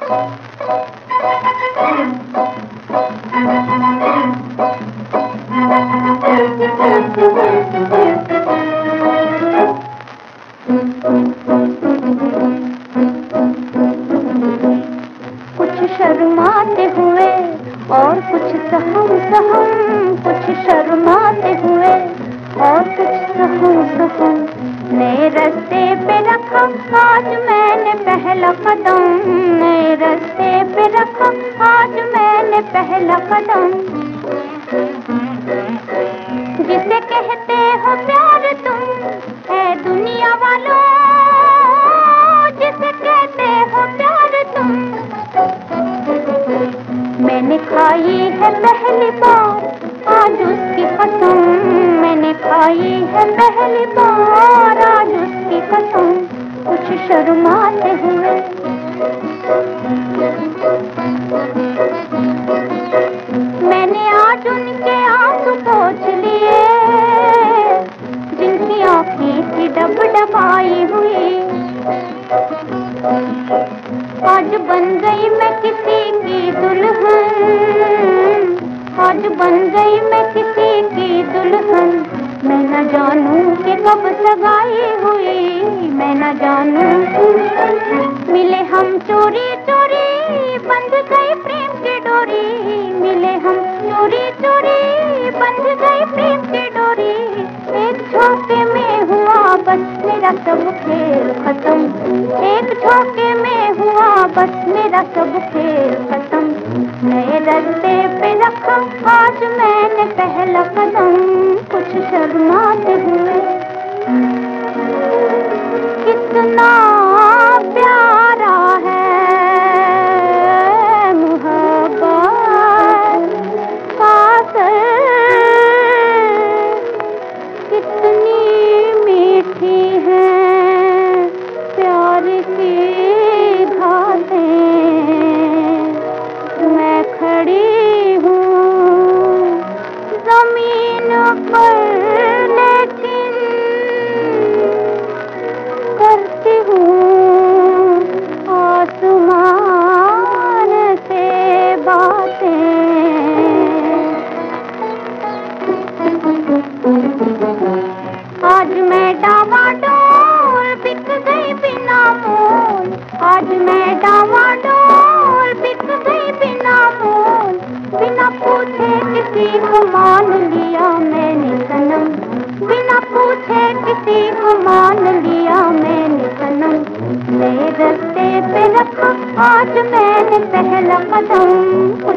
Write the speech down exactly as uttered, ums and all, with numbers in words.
कुछ शर्माते हुए और कुछ सहम सहम, कुछ शर्माते हुए और कुछ सहम सहम, नए रास्ते पे रखा आज मैंने पहला कदम, नए रास्ते पे रखा आज मैंने पहला कदम। जिसे कहते हो प्यार तुम है दुनिया वालों, जिसे कहते हो प्यार तुम, मैंने खाई है पहली बार आज उसकी कसम, मैंने खाई है पहली बार आज उसकी कसम। कुछ शर्माते हुए मैंने आज उनके आंसू पोंछ लिए, जिनकी आँखें थी डब डबाई हुई। आज बन गई मैं किसी की दुल्हन, आज बन गई मैं किसी की दुल्हन, मैं न जानूं कि कब सगाई हुई, मैं न जानूं। मिले हम चोरी चोरी बंध गई प्रेम की डोरी, मिले हम चोरी चोरी बंध गई प्रेम की डोरी। एक झोंके में हुआ बस मेरा सब खेल खत्म, एक झोंके में हुआ बस मेरा सब खेल खत्म। नए रास्ते पे रखा आज मैंने पहला कदम। कुछ शर्माते हुए कितना प्यारा है मोहब्बत का, कितनी मीठी है प्यार की घाटें, मैं खड़ी हूँ जमीन पर लेकिन करती हूँ आसमान से बातें। आज मैं डावाडोल बिक गई बिना मोल, आज मैं डावाडोल बिक गई बिना मोल। बिना पूछे किसी को मान लिया मैंने सनम, बिना पूछे किसी को मान लिया मैंने सनम। नए रास्ते पे रखा आज मैंने पहला कदम।